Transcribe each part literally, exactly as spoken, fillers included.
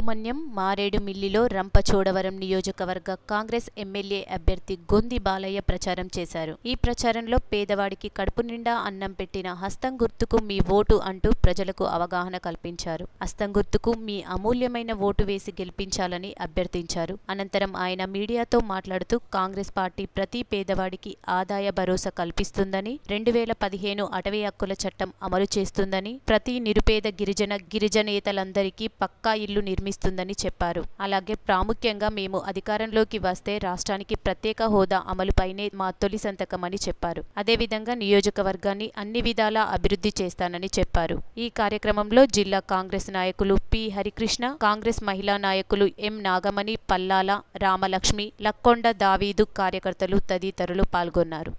సుబ్రహ్మణ్యం మారేడుమిల్లిలో రంపచోడవరం నియోజకవర్గ కాంగ్రెస్ ఎమ్మెల్యే అభ్యర్థి గొంది బాలయ్య ప్రచారం చేశారు. ఈ ప్రచారంలో పేదవాడికి కడుపు నిండా అన్నం పెట్టిన హస్తం గుర్తుకు మీ ఓటు అంటూ ప్రజలకు అవగాహన కల్పించారు. హస్తం గుర్తుకు మీ అమూల్యమైన ఓటు వేసి గెలిపించాలని అభ్యర్థించారు. అనంతరం ఆయన మీడియాతో మాట్లాడుతూ కాంగ్రెస్ పార్టీ ప్రతి పేదవాడికి ఆదాయ భరోసా కల్పిస్తుందని, రెండు వేల పదిహేను అటవీ హక్కుల చట్టం అమలు చేస్తుందని, ప్రతి నిరుపేద గిరిజన గిరిజనేతలందరికీ పక్కా ఇల్లు నిర్మిస్తుందని చెప్పారు. అలాగే ప్రాముఖ్యంగా మేము అధికారంలోకి వస్తే రాష్ట్రానికి ప్రత్యేక హోదా అమలుపైనే మా తొలి సంతకమని చెప్పారు. అదేవిధంగా నియోజకవర్గాన్ని అన్ని విధాలా అభివృద్ధి చేస్తానని చెప్పారు. ఈ కార్యక్రమంలో జిల్లా కాంగ్రెస్ నాయకులు పి హరికృష్ణ, కాంగ్రెస్ మహిళా నాయకులు ఎం నాగమణి, పల్లాల రామలక్ష్మి, లక్కొండ దావీదు కార్యకర్తలు తదితరులు పాల్గొన్నారు.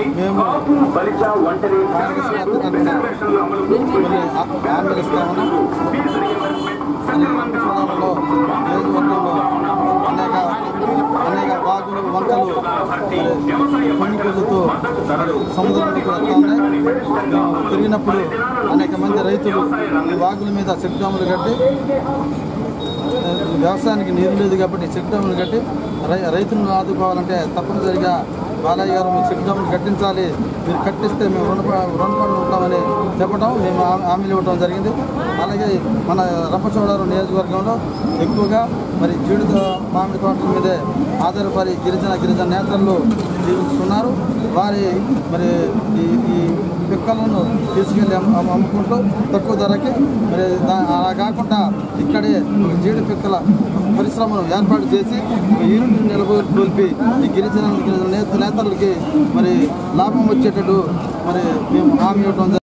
అనేక అనేక వాగులు వంకలు పనికొలుతూ సముద్రంలోకి వస్తూ ఉన్నాయి. తిరిగినప్పుడు అనేక మంది రైతులు ఈ వాగుల మీద చెక్ డ్యాములు కట్టి, వ్యవసాయానికి నీరు లేదు కాబట్టి చెక్ డ్యాములు కట్టి రై రైతులను ఆదుకోవాలంటే తప్పనిసరిగా బాలయ్య గారు మీరు చెక్ డ్యాములు కట్టించాలి, మీరు కట్టిస్తే మేము రుణ రుణపడి ఉంటామని చెప్పడం, మేము హామీలు ఇవ్వడం జరిగింది. అలాగే మన రంపచోడవరం నియోజకవర్గంలో ఎక్కువగా మరి జీడి మామిడి తోటల మీదే ఆధారపడి గిరిజన గిరిజన నేతలు జీవిస్తున్నారు. వారి మరి ఈ ఈ పిక్కలను తీసుకెళ్ళి అమ్ముకుంటూ తక్కువ ధరకి, మరి అలా కాకుండా ఇక్కడే జీడి పిక్కల పరిశ్రమను ఏర్పాటు చేసి యూనిట్ నిలబొల్పి ఈ గిరిజన గిరిజన నేత నేతలకి మరి లాభం వచ్చేటట్టు మరి మేము హామీ ఇవ్వడం.